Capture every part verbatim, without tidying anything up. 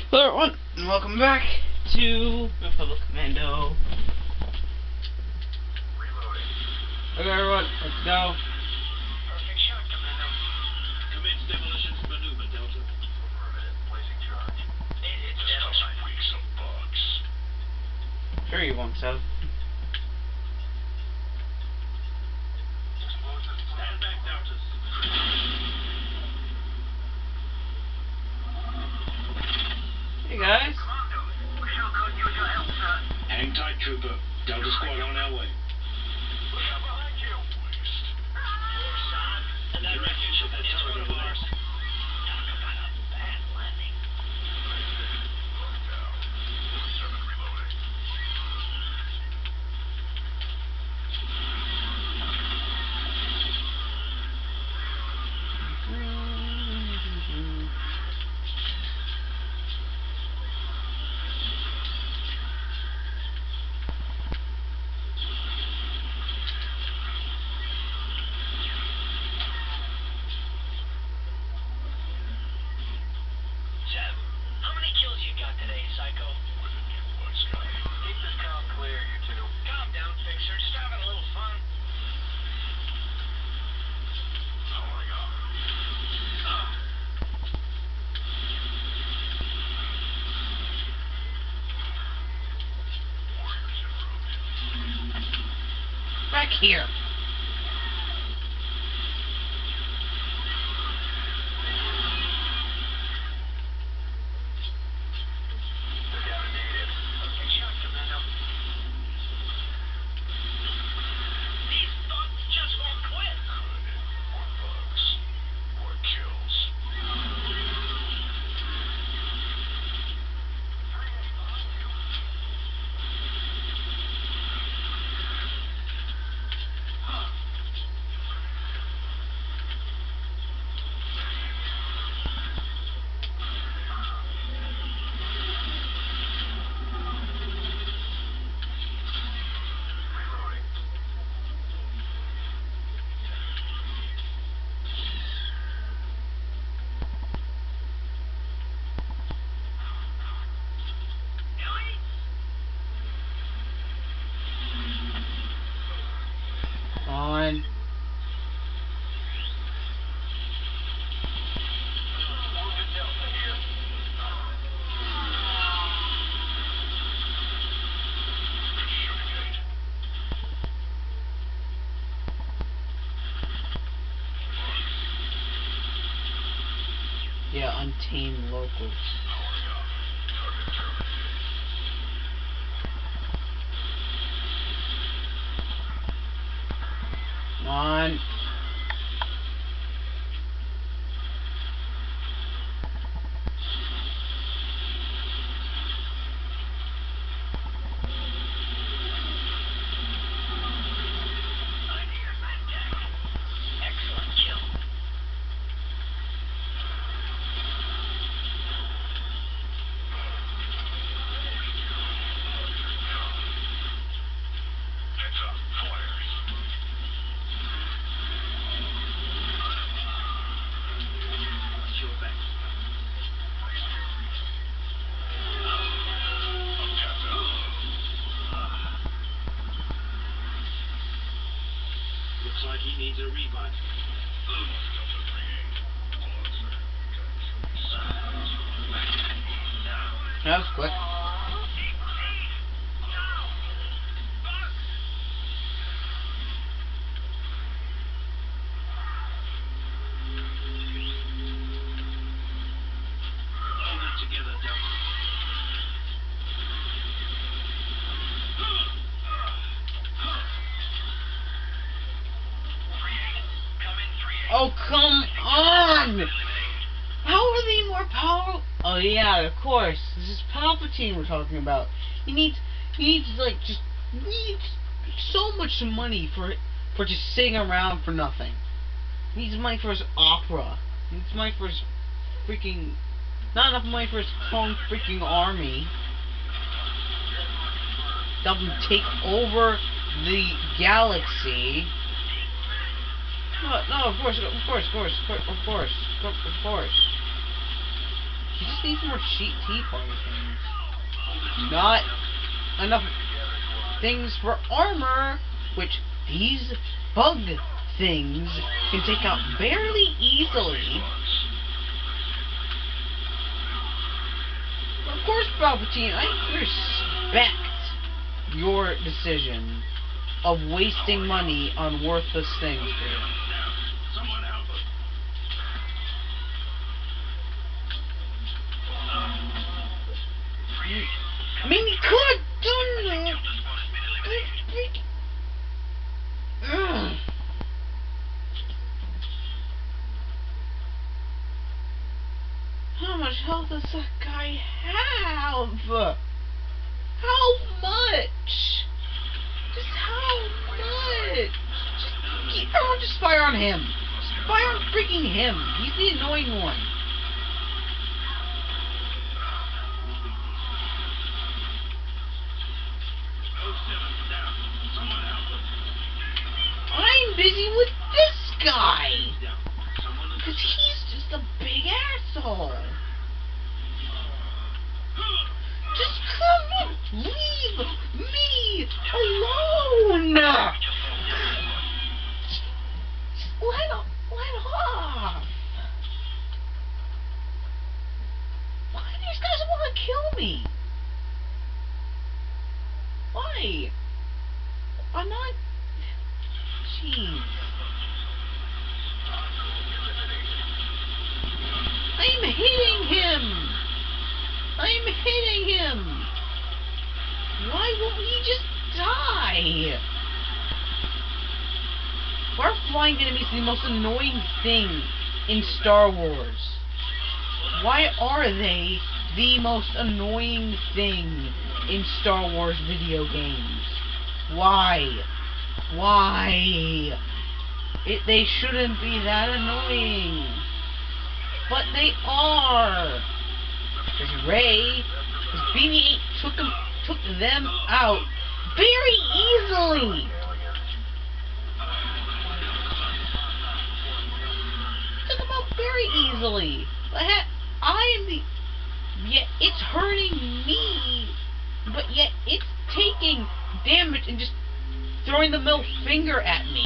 Hello everyone, and welcome back to Republic Commando. Reloading. Okay everyone, let's go. Perfect shot, Commando. Commence demolitions maneuver, Delta. Affirmative. Placing charge. It, it's dead on Weak some bugs. Sure you won't, so. Explosives. Stand back, Deltas. Hey guys. Commando, we sure could use your help, sir. Hang tight, Trooper. Delta squad on our way. Look out behind you. And that wreckage should be turret of ours. Talk about a bad landing. Lock down. forty-seven reloading. Sev, how many kills you got today, Psycho? What, Scotty? Keep this count clear, you two. Calm down, Fixer. Just having a little fun. Powering up. Warriors en route. Back here. Took out a native. Perfect shot, Commando. These thugs just won't quit. Good. More bugs. More kills. Reloading. On. Wounded Delta here. Good shooting, Eight. Yeah, untamed locals. Powering up. Target terminated. On. Idea fantastic. Excellent kill. Heads up. Flares. Watch your back. I'm tapped out. Looks like he needs a revive. Delta three eight. Hold on, sir. That was quick. Hold it together, Delta. Oh, come on! How are they more powerful? Oh yeah, of course. This is Palpatine we're talking about. He needs, he needs like just needs so much money for for just sitting around for nothing. He needs money for his opera. He needs money for his freaking, not enough money for his own freaking army. Help him take over the galaxy. No, no, of course, of course, of course, of course, of course, of course. He just needs more sheet tea party things. Not enough things for armor, which these bug things can take out fairly easily. Of course, Palpatine, I respect your decision of wasting money on worthless things, dude. Someone help us. I mean, he could have done that. Ugh. How much health does that guy have? How much? Just how much? Just, everyone just fire on him. Just fire on freaking him. He's the annoying one. I'm busy with this guy. Because he's just a big asshole. Just come on. Leave me alone. Just let, off, let off. Why do these guys want to kill me? Why? I'm not... Jeez. I'm hitting him! I'm hitting him! Why won't he just die? Why are flying enemies the most annoying thing in Star Wars? Why are they the most annoying thing in Star Wars video games? Why? Why? It, they shouldn't be that annoying. But they are. Because Rey, because B B eight took them, took them out very easily. Took them out very easily. But I am the. Yet it's hurting me. But yet it's taking damage and just throwing the middle finger at me.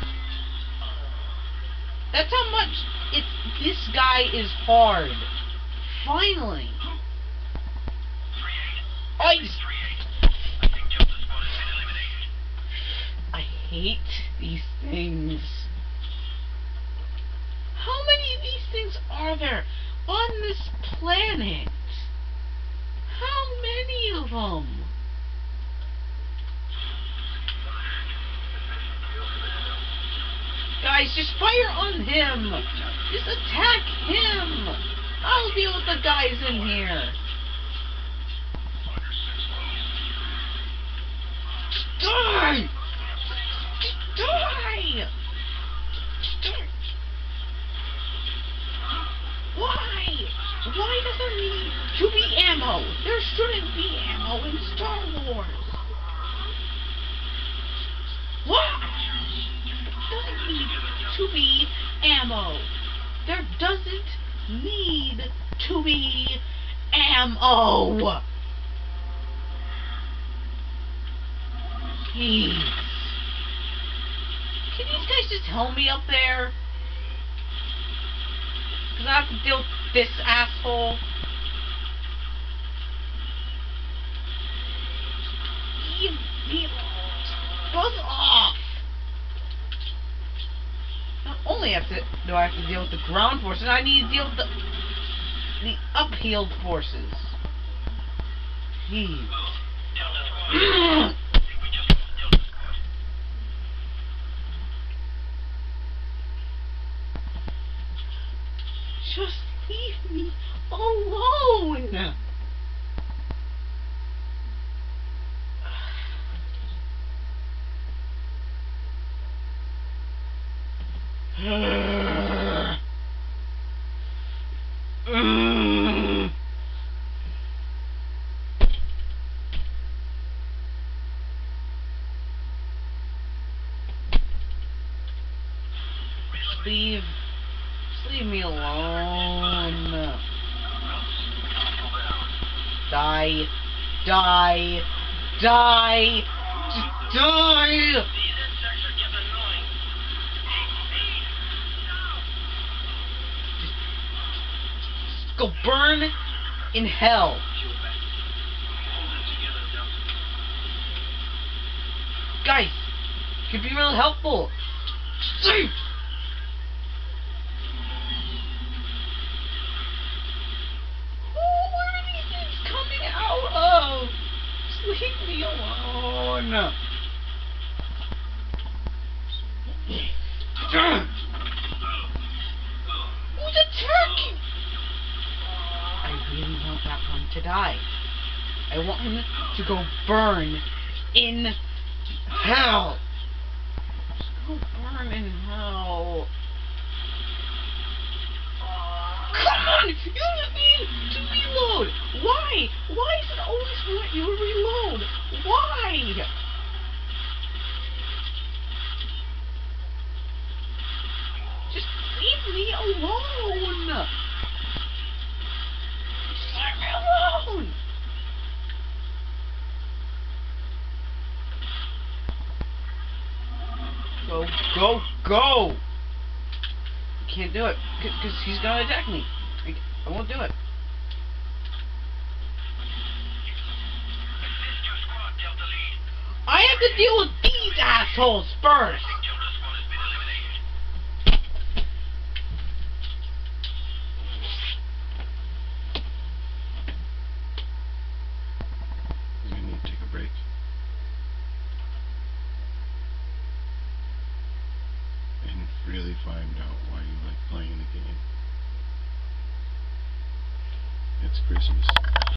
That's how much it's. This guy is hard. Finally. I. I hate these things. How many of these things are there on this planet? How many of them? Guys, just fire on him! Just attack him! I'll deal with the guys in here! Just die! Just die! Just die! Why? Why does there need to be ammo? There shouldn't be ammo in Star Wars! What? Doesn't need to be ammo. There doesn't need to be ammo. Jeez. Can these guys just help me up there? Because I have to deal with this asshole. Leave me alone. Buzz off. Not only have to do I have to deal with the ground forces, I need to deal with the the uphill forces. Jeez. Just leave me alone. Just leave, just leave me alone. Die. Die. Die. Just die. These insects are getting annoying. Go burn in hell. Shield back. Hold it together, Delta. Guys, it could be real helpful. See? Where are these things coming out of? Just leave me alone. Who's attacking? I really want that one to die. I want him to go burn in hell. Just go burn in hell. Come on! You just need to reload! Why? Why does it always want you to reload? Why? Just leave me alone! Just leave me alone! Go, go, go! I can't do it, because he's gonna attack me. I, I won't do it. Assist your squad, Delta Lead. I have to deal with these assholes first! Delta squad has been eliminated. I need to take a break. And really find out why you like playing the game. It's Christmas.